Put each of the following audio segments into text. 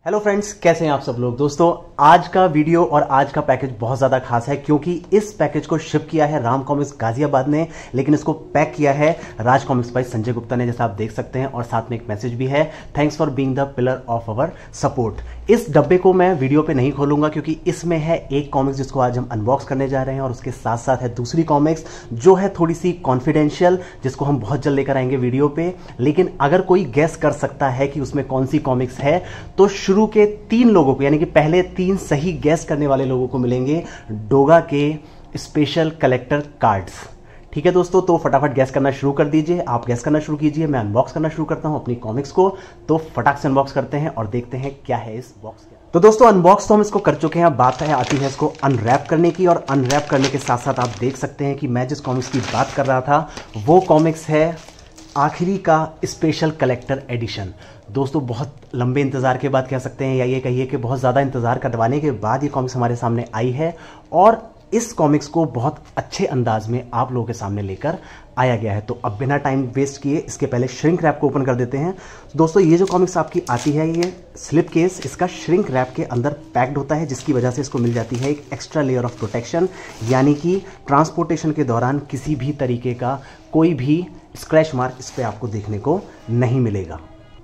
Hello friends, कैसे हैं आप सब लोग। दोस्तों, आज का वीडियो और आज का पैकेज बहुत ज़्यादा खास है क्योंकि इस पैकेज को शिप किया है राम कॉमिक्स गाजियाबाद ने, लेकिन इसको पैक किया है राज कॉमिक्स बाय संजय गुप्ता ने, जैसा आप देख सकते हैं। और साथ में एक मैसेज भी है, thanks for being the pillar of our support. इस डब्बे को मैं वीडियो पे नहीं खोलूंगा क्योंकि इसमें है एक कॉमिक्स जिसको आज हम अनबॉक्स करने जा रहे हैं और उसके साथ साथ है दूसरी कॉमिक्स जो है थोड़ी सी कॉन्फिडेंशियल, जिसको हम बहुत जल्द लेकर आएंगे वीडियो पे। लेकिन अगर कोई गेस कर सकता है कि उसमें कौन सी कॉमिक्स है तो शुरू के 3 लोगों को, यानी कि पहले 3 सही गैस करने वाले लोगों को मिलेंगे डोगा के स्पेशल कलेक्टर कार्ड्स। ठीक है दोस्तों, तो फटाफट गैस करना शुरू कर दीजिए। आप गैस करना शुरू कीजिए, मैं अनबॉक्स करना शुरू करता हूं अपनी कॉमिक्स को। तो फटाक से अनबॉक्स करते हैं और देखते हैं क्या है इस बॉक्स के। तो दोस्तों, अनबॉक्स तो हम इसको कर चुके हैं। अब बात आती है इसको अनरैप करने की, और अनरैप करने के साथ साथ आप देख सकते हैं कि मैं जिस कॉमिक्स की बात कर रहा था वो कॉमिक्स है आखिरी का स्पेशल कलेक्टर एडिशन। दोस्तों, बहुत लंबे इंतज़ार के बाद कह सकते हैं, या ये कहिए कि बहुत ज़्यादा इंतज़ार करवाने के बाद ये कॉमिक्स हमारे सामने आई है, और इस कॉमिक्स को बहुत अच्छे अंदाज में आप लोगों के सामने लेकर आया गया है। तो अब बिना टाइम वेस्ट किए इसके पहले श्रिंक रैप को ओपन कर देते हैं। दोस्तों, ये जो कॉमिक्स आपकी आती है, ये स्लिप केस इसका श्रिंक रैप के अंदर पैक्ड होता है, जिसकी वजह से इसको मिल जाती है एक एक्स्ट्रा लेयर ऑफ प्रोटेक्शन, यानी कि ट्रांसपोर्टेशन के दौरान किसी भी तरीके का कोई भी स्क्रैच मार्क इस पर आपको देखने को नहीं मिलेगा।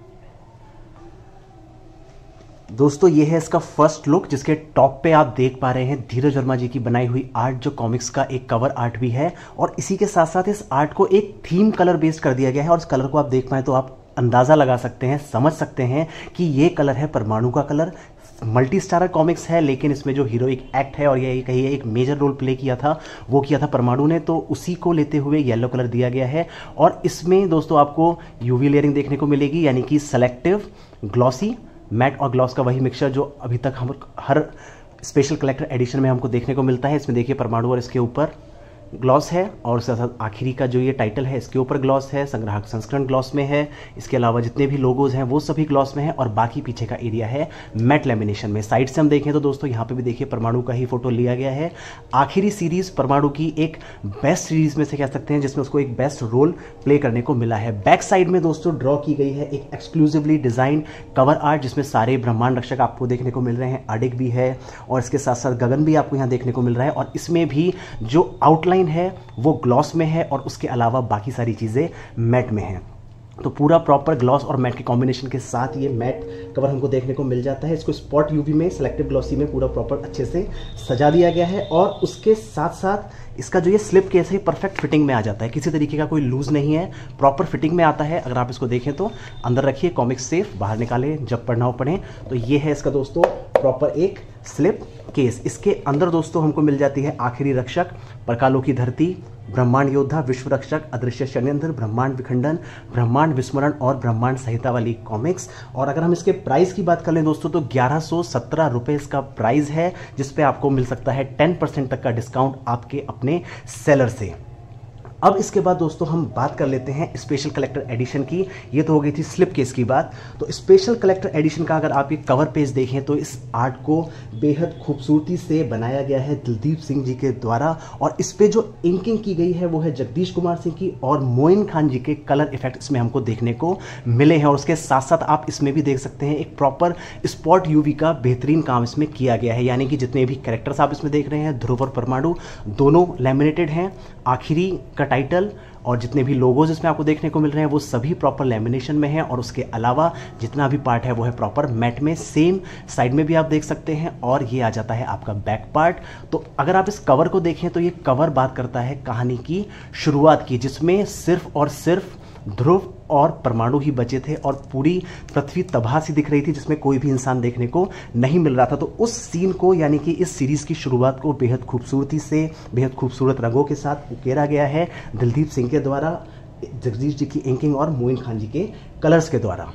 दोस्तों, ये है इसका फर्स्ट लुक, जिसके टॉप पे आप देख पा रहे हैं धीरज वर्मा जी की बनाई हुई आर्ट, जो कॉमिक्स का एक कवर आर्ट भी है। और इसी के साथ साथ इस आर्ट को एक थीम कलर बेस्ड कर दिया गया है, और इस कलर को आप देख पाए तो आप अंदाजा लगा सकते हैं, समझ सकते हैं कि ये कलर है परमाणु का कलर। मल्टी स्टारर कॉमिक्स है, लेकिन इसमें जो हीरोइक एक्ट है और ये कहिए एक मेजर रोल प्ले किया था, वो किया था परमाणु ने, तो उसी को लेते हुए येलो कलर दिया गया है। और इसमें दोस्तों आपको यूवी लेयरिंग देखने को मिलेगी, यानी कि सेलेक्टिव, ग्लॉसी, मैट और ग्लॉस का वही मिक्सचर जो अभी तक हम हर स्पेशल कलेक्टर एडिशन में हमको देखने को मिलता है। इसमें देखिए परमाणु और इसके ऊपर ग्लॉस है, और उसके साथ आखिरी का जो ये टाइटल है इसके ऊपर ग्लॉस है, संग्राहक संस्करण ग्लॉस में है। इसके अलावा जितने भी लोगोज हैं वो सभी ग्लॉस में है, और बाकी पीछे का एरिया है मैट लेमिनेशन में। साइड से हम देखें तो दोस्तों यहाँ पे भी देखिए परमाणु का ही फोटो लिया गया है। आखिरी सीरीज परमाणु की एक बेस्ट सीरीज में से कह सकते हैं, जिसमें उसको एक बेस्ट रोल प्ले करने को मिला है। बैक साइड में दोस्तों ड्रॉ की गई है एक एक्सक्लूसिवली डिजाइन कवर आर्ट, जिसमें सारे ब्रह्मांड रक्षक आपको देखने को मिल रहे हैं, अडिग भी है, और इसके साथ साथ गगन भी आपको यहाँ देखने को मिल रहा है। और इसमें भी जो आउटलाइन है वो ग्लॉस में है, और उसके अलावा बाकी सारी चीज़ें मैट में हैं। तो पूरा प्रॉपर ग्लॉस और मैट के कॉम्बिनेशन के साथ ये मैट कवर हमको देखने को मिल जाता है। इसको स्पॉट यूवी में सेलेक्टिव ग्लॉसी में पूरा प्रॉपर अच्छे से सजा दिया गया है, और उसके साथ साथ इसका जो ये स्लिप केस है परफेक्ट फिटिंग में आ जाता है, किसी तरीके का कोई लूज नहीं है, प्रॉपर फिटिंग में आता है। अगर आप इसको देखें तो अंदर रखिए, कॉमिक्स सेफ, बाहर निकाले जब पढ़ना हो पढ़ें। तो ये है इसका दोस्तों प्रॉपर एक स्लिप केस। इसके अंदर दोस्तों हमको मिल जाती है आखिरी रक्षक, परकालों की धरती, ब्रह्मांड योद्धा, विश्व रक्षक, अदृश्य षड्यंत्र, ब्रह्मांड विखंडन, ब्रह्मांड विस्मरण और ब्रह्मांड संहिता वाली कॉमिक्स। और अगर हम इसके प्राइस की बात कर लें दोस्तों तो 1117 रुपये इसका प्राइस है, जिसपे आपको मिल सकता है 10% तक का डिस्काउंट आपके अपने सेलर से। अब इसके बाद दोस्तों हम बात कर लेते हैं स्पेशल कलेक्टर एडिशन की। ये तो हो गई थी स्लिप केस की बात। तो स्पेशल कलेक्टर एडिशन का अगर आप ये कवर पेज देखें तो इस आर्ट को बेहद खूबसूरती से बनाया गया है दिलदीप सिंह जी के द्वारा, और इस पे जो इंकिंग की गई है वो है जगदीश कुमार सिंह की, और मोइन खान जी के कलर इफेक्ट इसमें हमको देखने को मिले हैं। और उसके साथ साथ आप इसमें भी देख सकते हैं एक प्रॉपर स्पॉट यूवी का बेहतरीन काम इसमें किया गया है, यानी कि जितने भी कैरेक्टर्स आप इसमें देख रहे हैं, ध्रुव और परमाणु दोनों लैमिनेटेड हैं। आखिरी का टाइटल और जितने भी लोगोज इसमें आपको देखने को मिल रहे हैं वो सभी प्रॉपर लैमिनेशन में हैं, और उसके अलावा जितना भी पार्ट है वो है प्रॉपर मैट में। सेम साइड में भी आप देख सकते हैं, और ये आ जाता है आपका बैक पार्ट। तो अगर आप इस कवर को देखें तो ये कवर बात करता है कहानी की शुरुआत की, जिसमें सिर्फ और सिर्फ ध्रुव और परमाणु ही बचे थे, और पूरी पृथ्वी तबाह सी दिख रही थी, जिसमें कोई भी इंसान देखने को नहीं मिल रहा था। तो उस सीन को, यानी कि इस सीरीज की शुरुआत को बेहद खूबसूरती से, बेहद खूबसूरत रंगों के साथ उकेरा गया है दिलदीप सिंह के द्वारा, जगदीश जी की इंकिंग और मोइन खान जी के कलर्स के द्वारा।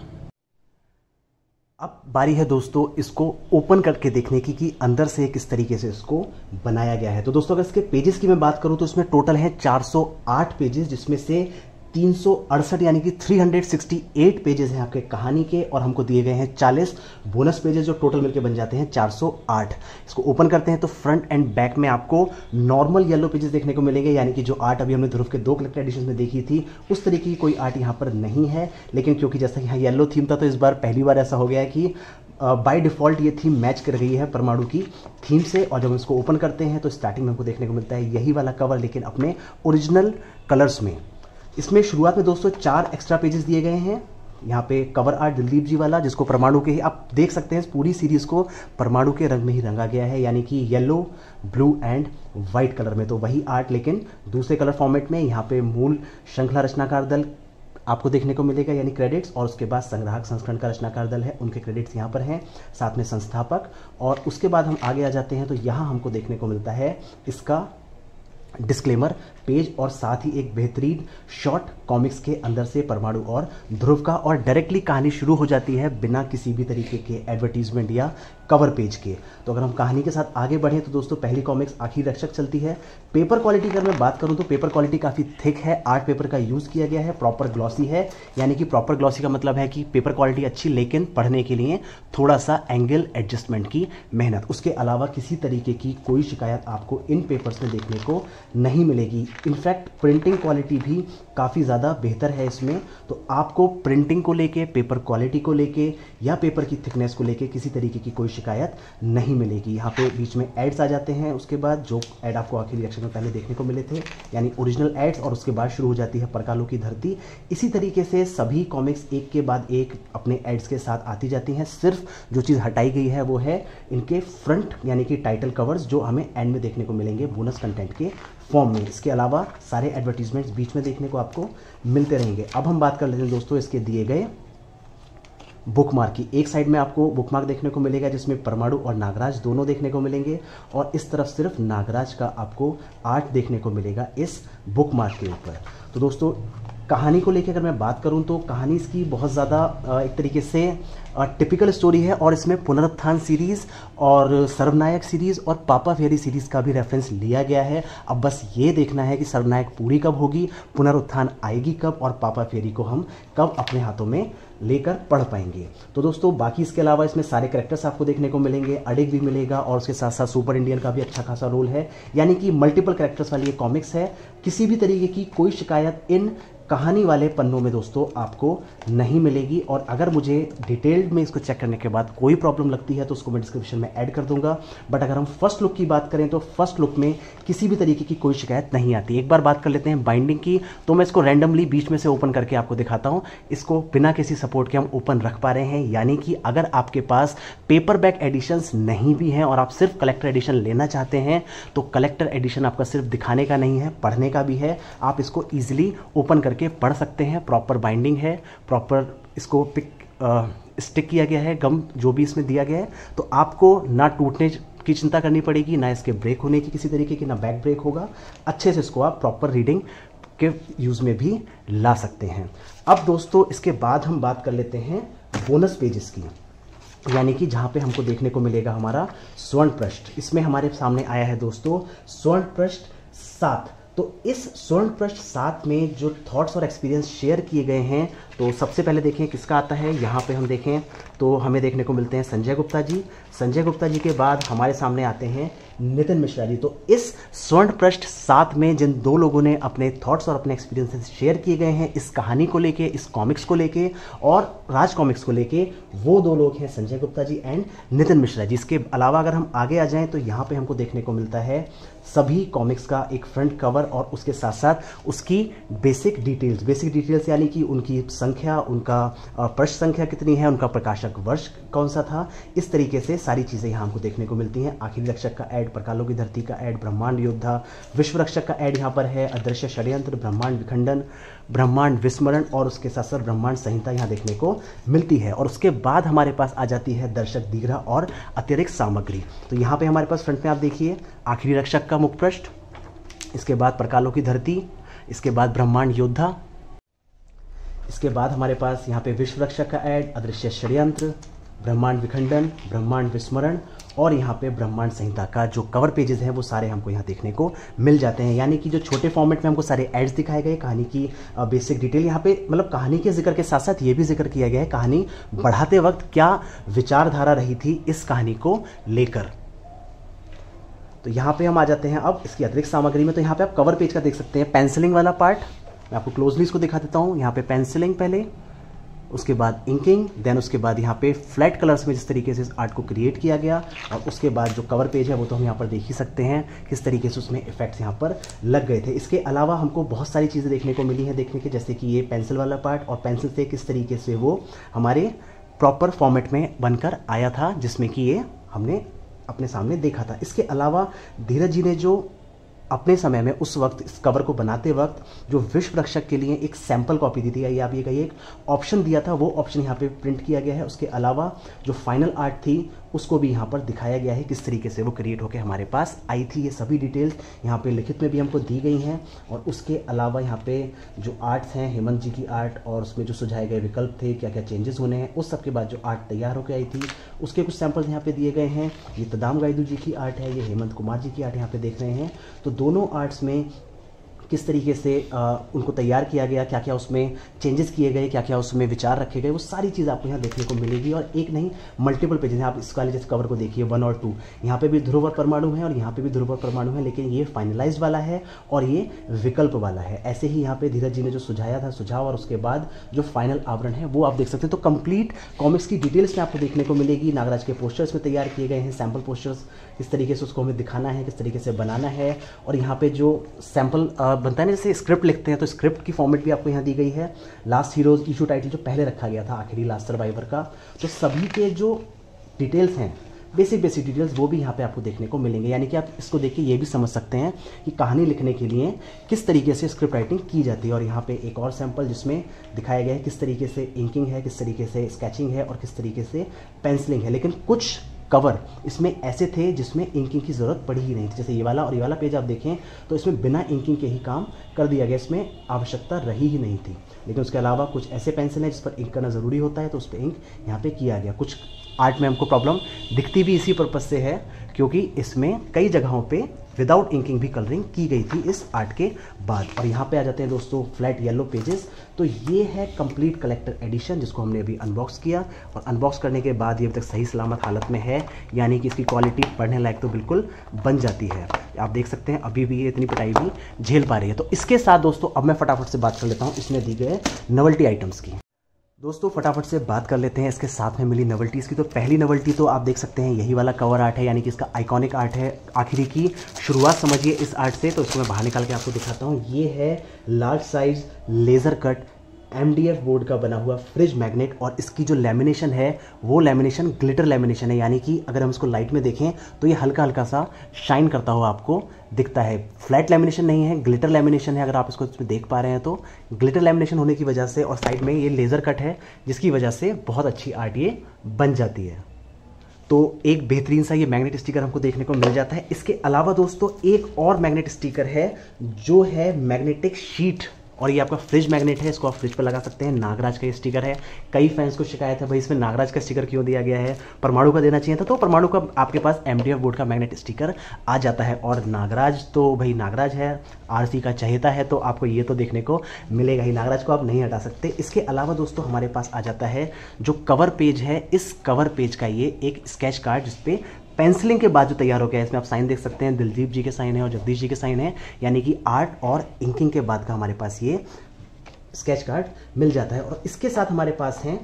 अब बारी है दोस्तों इसको ओपन करके देखने की कि अंदर से किस तरीके से इसको बनाया गया है। तो दोस्तों अगर इसके पेजेस की मैं बात करूं तो इसमें टोटल है 408 पेजेस, जिसमें से 368 यानी कि 368 पेजेस हैं आपके कहानी के, और हमको दिए गए हैं 40 बोनस पेजेस, जो टोटल मिलके बन जाते हैं 408। इसको ओपन करते हैं तो फ्रंट एंड बैक में आपको नॉर्मल येलो पेजेस देखने को मिलेंगे, यानी कि जो आर्ट अभी हमने ध्रुव के 2 कलेक्टर एडिशन में देखी थी उस तरीके की कोई आर्ट यहाँ पर नहीं है। लेकिन क्योंकि जैसा यहाँ येलो थीम था तो इस बार पहली बार ऐसा हो गया है कि बाय डिफ़ॉल्ट ये थीम मैच कर गई है परमाणु की थीम से। और जब हम इसको ओपन करते हैं तो स्टार्टिंग में हमको देखने को मिलता है यही वाला कवर, लेकिन अपने ओरिजिनल कलर्स में। इसमें शुरुआत में दोस्तों 4 एक्स्ट्रा पेजेस दिए गए हैं। यहाँ पे कवर आर्ट दिलदीप जी वाला, जिसको परमाणु के ही आप देख सकते हैं, पूरी सीरीज़ को परमाणु के रंग में ही रंगा गया है, यानी कि yellow, blue and white colour में। तो वही आर्ट लेकिन दूसरे कलर फॉर्मेट में। यहाँ पे मूल श्रृंखला रचनाकार दल आपको देखने को मिलेगा, यानी क्रेडिट्स, और उसके बाद संग्राहक संस्करण का रचनाकार दल है, उनके क्रेडिट्स यहाँ पर हैं, साथ में संस्थापक। और उसके बाद हम आगे आ जाते हैं तो यहाँ हमको देखने को मिलता है इसका डिस्क्लेमर पेज, और साथ ही एक बेहतरीन शॉर्ट कॉमिक्स के अंदर से परमाणु और ध्रुव का, और डायरेक्टली कहानी शुरू हो जाती है बिना किसी भी तरीके के एडवर्टीजमेंट या कवर पेज के। तो अगर हम कहानी के साथ आगे बढ़ें तो दोस्तों पहली कॉमिक्स आखिरी रक्षक चलती है। पेपर क्वालिटी अगर मैं बात करूं तो पेपर क्वालिटी काफ़ी थिक है, आर्ट पेपर का यूज़ किया गया है, प्रॉपर ग्लॉसी है। यानी कि प्रॉपर ग्लॉसी का मतलब है कि पेपर क्वालिटी अच्छी, लेकिन पढ़ने के लिए थोड़ा सा एंगल एडजस्टमेंट की मेहनत। उसके अलावा किसी तरीके की कोई शिकायत आपको इन पेपर्स में देखने को नहीं मिलेगी। इनफैक्ट प्रिंटिंग क्वालिटी भी काफ़ी ज़्यादा बेहतर है इसमें। तो आपको प्रिंटिंग को लेके, पेपर क्वालिटी को लेके या पेपर की थिकनेस को लेके किसी तरीके की कोई शिकायत नहीं मिलेगी। यहाँ पे बीच में एड्स आ जाते हैं, उसके बाद जो एड आपको आखिरी रिएक्शन में पहले देखने को मिले थे, यानी ओरिजिनल एड्स, और उसके बाद शुरू हो जाती है परकालों की धरती। इसी तरीके से सभी कॉमिक्स एक के बाद एक अपने एड्स के साथ आती जाती हैं। सिर्फ जो चीज़ हटाई गई है वो है इनके फ्रंट यानी कि टाइटल कवर्स, जो हमें एंड में देखने को मिलेंगे बोनस कंटेंट के फॉर्म में। इसके अलावा सारे एडवर्टीजमेंट्स बीच में देखने को आपको मिलते रहेंगे। अब हम बात कर लेते हैं दोस्तों इसके दिए गए बुकमार्क की। एक साइड में आपको बुकमार्क देखने को मिलेगा जिसमें परमाणु और नागराज दोनों देखने को मिलेंगे, और इस तरफ सिर्फ नागराज का आपको आर्ट देखने को मिलेगा इस बुकमार्क के ऊपर। तो दोस्तों कहानी को लेकर अगर मैं बात करूं तो कहानी इसकी बहुत ज़्यादा एक तरीके से टिपिकल स्टोरी है, और इसमें पुनरुत्थान सीरीज़ और सर्वनायक सीरीज़ और पापा फेरी सीरीज़ का भी रेफरेंस लिया गया है। अब बस ये देखना है कि सर्वनायक पूरी कब होगी, पुनरुत्थान आएगी कब, और पापा फेरी को हम कब अपने हाथों में लेकर पढ़ पाएंगे। तो दोस्तों बाकी इसके अलावा इसमें सारे कैरेक्टर्स आपको देखने को मिलेंगे, अडिग भी मिलेगा, और उसके साथ साथ सुपर इंडियन का भी अच्छा खासा रोल है। यानी कि मल्टीपल कैरेक्टर्स वाली ये कॉमिक्स है। किसी भी तरीके की कोई शिकायत इन कहानी वाले पन्नों में दोस्तों आपको नहीं मिलेगी। और अगर मुझे डिटेल्ड में इसको चेक करने के बाद कोई प्रॉब्लम लगती है तो उसको मैं डिस्क्रिप्शन में ऐड कर दूंगा। बट अगर हम फर्स्ट लुक की बात करें तो फर्स्ट लुक में किसी भी तरीके की कोई शिकायत नहीं आती। एक बार बात कर लेते हैं बाइंडिंग की, तो मैं इसको रैंडमली बीच में से ओपन करके आपको दिखाता हूं। इसको बिना किसी सपोर्ट के हम ओपन रख पा रहे हैं, यानी कि अगर आपके पास पेपर बैक एडिशंस नहीं भी हैं और आप सिर्फ कलेक्टर एडिशन लेना चाहते हैं तो कलेक्टर एडिशन आपका सिर्फ दिखाने का नहीं है, पढ़ने का भी है। आप इसको ईजिली ओपन करके पढ़ सकते हैं। प्रॉपर बाइंडिंग है, प्रॉपर इसको स्टिक किया गया है, गम जो भी इसमें दिया गया है। तो आपको ना टूटने की चिंता करनी पड़ेगी, ना इसके ब्रेक होने की किसी तरीके की, ना बैक ब्रेक होगा। अच्छे से इसको आप प्रॉपर रीडिंग के यूज़ में भी ला सकते हैं। अब दोस्तों इसके बाद हम बात कर लेते हैं बोनस पेजेस की, यानी कि जहाँ पे हमको देखने को मिलेगा हमारा स्वर्ण पृष्ठ। इसमें हमारे सामने आया है दोस्तों स्वर्ण पृष्ठ 7। तो इस स्वर्ण पृष्ठ 7 में जो थॉट्स और एक्सपीरियंस शेयर किए गए हैं, तो सबसे पहले देखें किसका आता है। यहाँ पे हम देखें तो हमें देखने को मिलते हैं संजय गुप्ता जी। संजय गुप्ता जी के बाद हमारे सामने आते हैं नितिन मिश्रा जी। तो इस स्वर्ण पृष्ठ 7 में जिन दो लोगों ने अपने थॉट्स और अपने एक्सपीरियंसेस शेयर किए गए हैं इस कहानी को लेके, इस कॉमिक्स को लेके और राज कॉमिक्स को लेके, वो दो लोग हैं संजय गुप्ता जी एंड नितिन मिश्रा जी। इसके अलावा अगर हम आगे आ जाएं तो यहाँ पे हमको देखने को मिलता है सभी कॉमिक्स का एक फ्रंट कवर और उसके साथ साथ उसकी बेसिक डिटेल्स यानी कि उनकी संख्या, उनका पृष्ठ संख्या कितनी है, उनका प्रकाशक वर्ष कौन सा था, इस तरीके से सारी चीज़ें यहाँ हमको देखने को मिलती हैं। आखिरी रक्षक का ऐड, परकालों की धरती का ऐड, ब्रह्मांड योद्धा, विश्व रक्षक का ऐड यहाँ पर है, अदृश्य षड्यंत्र, ब्रह्मांड विखंडन, ब्रह्मांड विस्मरण और उसके साथ साथ ब्रह्मांड संहिता यहाँ देखने को मिलती है। और उसके बाद हमारे पास आ जाती है दर्शक दीर्घा और अतिरिक्त सामग्री। तो यहाँ पे हमारे पास फ्रंट में आप देखिए आखिरी रक्षक का मुख पृष्ठ, इसके बाद परकालों की धरती, इसके बाद ब्रह्मांड योद्धा, इसके बाद हमारे पास यहाँ पे विश्व रक्षक का ऐड, अदृश्य षड्यंत्र, ब्रह्मांड विखंडन, ब्रह्मांड विस्मरण और यहाँ पे ब्रह्मांड संहिता का जो कवर पेजेस हैं वो सारे हमको यहाँ देखने को मिल जाते हैं। यानी कि जो छोटे फॉर्मेट में हमको सारे एड्स दिखाए गए, कहानी की बेसिक डिटेल यहाँ पे, मतलब कहानी के जिक्र के साथ साथ ये भी जिक्र किया गया है कहानी बढ़ाते वक्त क्या विचारधारा रही थी इस कहानी को लेकर। तो यहाँ पे हम आ जाते हैं अब इसकी अतिरिक्त सामग्री में। तो यहाँ पे आप कवर पेज का देख सकते हैं पेंसिलिंग वाला पार्ट, मैं आपको क्लोजली इसको दिखा देता हूँ। यहाँ पे पेंसिलिंग पहले, उसके बाद इंकिंग, देन उसके बाद यहाँ पे फ्लैट कलर्स में जिस तरीके से इस आर्ट को क्रिएट किया गया, और उसके बाद जो कवर पेज है वो तो हम यहाँ पर देख ही सकते हैं किस तरीके से उसमें इफेक्ट्स यहाँ पर लग गए थे। इसके अलावा हमको बहुत सारी चीज़ें देखने को मिली हैं देखने के, जैसे कि ये पेंसिल वाला पार्ट, और पेंसिल से किस तरीके से वो हमारे प्रॉपर फॉर्मेट में बनकर आया था, जिसमें कि ये हमने अपने सामने देखा था। इसके अलावा धीरज जी ने जो अपने समय में उस वक्त इस कवर को बनाते वक्त जो विश्व रक्षक के लिए एक सैंपल कॉपी दी थी, या आप ये कहिए एक ऑप्शन दिया था, वो ऑप्शन यहाँ पे प्रिंट किया गया है। उसके अलावा जो फाइनल आर्ट थी उसको भी यहाँ पर दिखाया गया है किस तरीके से वो क्रिएट होकर हमारे पास आई थी। ये सभी डिटेल्स यहाँ पे लिखित में भी हमको दी गई हैं। और उसके अलावा यहाँ पे जो आर्ट्स हैं हेमंत जी की आर्ट, और उसमें जो सुझाए गए विकल्प थे, क्या क्या चेंजेस होने हैं, उस सब के बाद जो आर्ट तैयार होकर आई थी उसके कुछ सैंपल्स यहाँ पे दिए गए हैं। ये तदाम गाइदू जी की आर्ट है, ये हेमंत कुमार जी की आर्ट यहाँ पे देख रहे हैं। तो दोनों आर्ट्स में किस तरीके से उनको तैयार किया गया, क्या क्या उसमें चेंजेस किए गए, क्या क्या उसमें विचार रखे गए, वो सारी चीज़ आपको यहाँ देखने को मिलेगी। और एक नहीं मल्टीपल पेजेस हैं। आप इस वाले जैसे कवर को देखिए 1 और 2, यहाँ पे भी ध्रुव और परमाणु है और यहाँ पे भी ध्रुव और परमाणु है, लेकिन ये फाइनलाइज्ड वाला है और ये विकल्प वाला है। ऐसे ही यहाँ पे धीरज जी ने जो सुझाया था सुझाव, और उसके बाद जो फाइनल आवरण है वो आप देख सकते हैं। तो कंप्लीट कॉमिक्स की डिटेल्स में आपको देखने को मिलेगी। नागराज के पोस्टर्स में तैयार किए गए हैं, सैम्पल पोस्टर्स, किस तरीके से उसको हमें दिखाना है, किस तरीके से बनाना है। और यहाँ पे जो सैम्पल बनता है ना, जैसे स्क्रिप्ट लिखते हैं, तो स्क्रिप्ट की फॉर्मेट भी आपको यहाँ दी गई है। लास्ट हीरोज इशू टाइटल जो पहले रखा गया था, आखिरी लास्ट सर्वाइवर का, तो सभी के जो डिटेल्स हैं, बेसिक डिटेल्स, वो भी यहाँ पे आपको देखने को मिलेंगे। यानी कि आप इसको देख के ये भी समझ सकते हैं कि कहानी लिखने के लिए किस तरीके से स्क्रिप्ट राइटिंग की जाती है। और यहाँ पे एक और सैंपल जिसमें दिखाया गया है किस तरीके से इंकिंग है, किस तरीके से स्केचिंग है और किस तरीके से पेंसिलिंग है। लेकिन कुछ कवर इसमें ऐसे थे जिसमें इंकिंग की ज़रूरत पड़ी ही नहीं थी, जैसे ये वाला और ये वाला पेज आप देखें तो इसमें बिना इंकिंग के ही काम कर दिया गया, इसमें आवश्यकता रही ही नहीं थी। लेकिन उसके अलावा कुछ ऐसे पेंसिल हैं जिस पर इंक करना ज़रूरी होता है, तो उस पर इंक यहाँ पे किया गया। कुछ आर्ट में हमको प्रॉब्लम दिखती भी इसी पर्पज़ से है क्योंकि इसमें कई जगहों पे विदाउट इंकिंग भी कलरिंग की गई थी इस आर्ट के बाद। और यहाँ पे आ जाते हैं दोस्तों फ्लैट येलो पेजेस। तो ये है कंप्लीट कलेक्टर एडिशन जिसको हमने अभी अनबॉक्स किया, और अनबॉक्स करने के बाद ये अभी तक सही सलामत हालत में है, यानी कि इसकी क्वालिटी पढ़ने लायक तो बिल्कुल बन जाती है। आप देख सकते हैं अभी भी ये इतनी पिटाई भी झेल पा रही है। तो इसके साथ दोस्तों अब मैं फटाफट से बात कर लेता हूँ इसमें दी गए नोवेल्टी आइटम्स की। दोस्तों फटाफट से बात कर लेते हैं इसके साथ में मिली नोवेल्टीज़ की। तो पहली नोवेल्टी तो आप देख सकते हैं यही वाला कवर आर्ट है, यानी कि इसका आइकॉनिक आर्ट है। आखिरी की शुरुआत समझिए इस आर्ट से, तो इसको मैं बाहर निकाल के आपको दिखाता हूँ। ये है large size laser cut MDF board का बना हुआ फ्रिज मैग्नेट, और इसकी जो लेमिनेशन है वो लेमिनेशन ग्लिटर लेमिनेशन है, यानी कि अगर हम इसको लाइट में देखें तो ये हल्का हल्का सा शाइन करता हुआ आपको दिखता है। फ्लैट लेमिनेशन नहीं है, ग्लिटर लेमिनेशन है। अगर आप इसको इसमें देख पा रहे हैं तो ग्लिटर लेमिनेशन होने की वजह से, और साइड में ये लेज़र कट है जिसकी वजह से बहुत अच्छी आर्ट ये बन जाती है। तो एक बेहतरीन सा ये मैग्नेट स्टिकर हमको देखने को मिल जाता है। इसके अलावा दोस्तों एक और मैग्नेट स्टिकर है जो है मैग्नेटिक शीट, और ये आपका फ्रिज मैग्नेट है, इसको आप फ्रिज पर लगा सकते हैं। नागराज का ये स्टिकर है। कई फैंस को शिकायत है भाई इसमें नागराज का स्टिकर क्यों दिया गया है, परमाणु का देना चाहिए था। तो परमाणु का आपके पास MDF बोर्ड का मैग्नेट स्टिकर आ जाता है, और नागराज तो भाई नागराज है, RC का चहेता है, तो आपको ये तो देखने को मिलेगा ही, नागराज को आप नहीं हटा सकते। इसके अलावा दोस्तों हमारे पास आ जाता है जो कवर पेज है, इस कवर पेज का ये एक स्केच कार्ड जिसपे पेंसिलिंग के बाद जो तैयार हो गया है, इसमें आप साइन देख सकते हैं, दिलदीप जी के साइन है और जगदीश जी के साइन है, यानी कि आर्ट और इंकिंग के बाद का हमारे पास ये स्केच कार्ड मिल जाता है। और इसके साथ हमारे पास हैं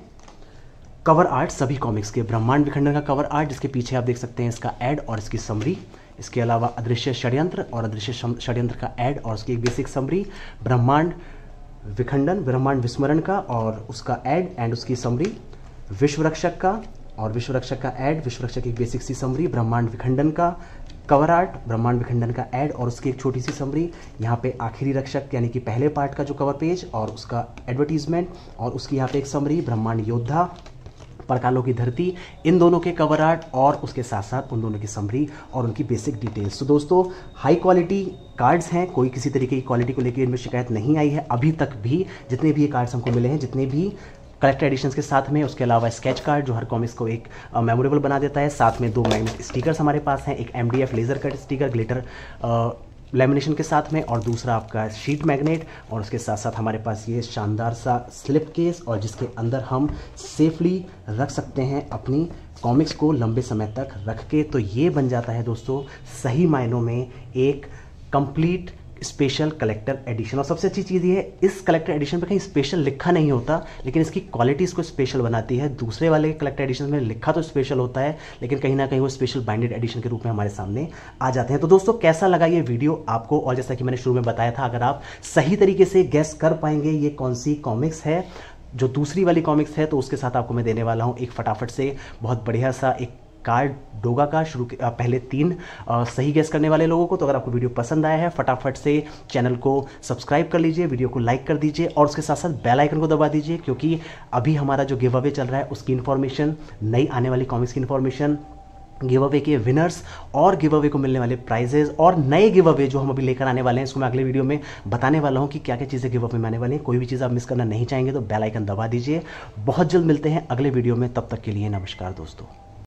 कवर आर्ट सभी कॉमिक्स के। ब्रह्मांड विखंडन का कवर आर्ट जिसके पीछे आप देख सकते हैं इसका एड और इसकी समरी। इसके अलावा अदृश्य षड्यंत्र और अदृश्य षड्यंत्र का एड और उसकी एक बेसिक समरी। ब्रह्मांड विखंडन, ब्रह्मांड विस्मरण का और उसका एड एंड उसकी समरी। विश्व रक्षक का और विश्व रक्षक का एड, विश्व रक्षक की एक बेसिक सी समरी। ब्रह्मांड विखंडन का कवर आर्ट, ब्रह्मांड विखंडन का एड और उसकी एक छोटी सी समरी। यहाँ पे आखिरी रक्षक यानी कि पहले पार्ट का जो कवर पेज और उसका एडवर्टीजमेंट और उसकी यहाँ पे एक समरी। ब्रह्मांड योद्धा, परकालों की धरती, इन दोनों के कवर आर्ट और उसके साथ साथ उन दोनों की समरी और उनकी बेसिक डिटेल्स। तो दोस्तों हाई क्वालिटी कार्ड्स हैं, कोई किसी तरीके की क्वालिटी को लेकर इनमें शिकायत नहीं आई है अभी तक भी। जितने भी ये कार्ड्स हमको मिले हैं, जितने भी कलेक्टर एडिशंस के साथ में, उसके अलावा स्केच कार्ड जो हर कॉमिक्स को एक मेमोरेबल बना देता है। साथ में 2 मैग्नेट स्टिकर्स हमारे पास हैं, एक MDF laser cut sticker glitter lamination के साथ में, और दूसरा आपका शीट मैग्नेट, और उसके साथ साथ हमारे पास ये शानदार सा स्लिप केस, और जिसके अंदर हम सेफली रख सकते हैं अपनी कॉमिक्स को लंबे समय तक रख के। तो ये बन जाता है दोस्तों सही मायनों में एक कंप्लीट स्पेशल कलेक्टर एडिशन। और सबसे अच्छी चीज़ ये है, इस कलेक्टर एडिशन पे कहीं स्पेशल लिखा नहीं होता, लेकिन इसकी क्वालिटी इसको स्पेशल बनाती है। दूसरे वाले कलेक्टर एडिशन में लिखा तो स्पेशल होता है, लेकिन कहीं ना कहीं वो स्पेशल बाइंडेड एडिशन के रूप में हमारे सामने आ जाते हैं। तो दोस्तों कैसा लगा ये वीडियो आपको, और जैसा कि मैंने शुरू में बताया था, अगर आप सही तरीके से गेस कर पाएंगे ये कौन सी कॉमिक्स है, जो दूसरी वाली कॉमिक्स है, तो उसके साथ आपको मैं देने वाला हूँ एक फटाफट से बहुत बढ़िया सा एक कार्ड डोगा का। पहले 3 सही गेस करने वाले लोगों को। तो अगर आपको वीडियो पसंद आया है, फटाफट से चैनल को सब्सक्राइब कर लीजिए, वीडियो को लाइक कर दीजिए और उसके साथ साथ बेल आइकन को दबा दीजिए, क्योंकि अभी हमारा जो गिव अवे चल रहा है उसकी इन्फॉर्मेशन, नई आने वाली कॉमिक्स की इन्फॉर्मेशन, गिव अवे के विनर्स और गिव अवे को मिलने वाले प्राइजेज और नए गिव अवे जो हम अभी लेकर आने वाले हैं, इसको मैं अगले वीडियो में बताने वाला हूं कि क्या क्या चीज़ें गिव अवे में आने वाली हैं। कोई भी चीज़ आप मिस करना नहीं चाहेंगे तो बेल आइकन दबा दीजिए। बहुत जल्द मिलते हैं अगले वीडियो में, तब तक के लिए नमस्कार दोस्तों।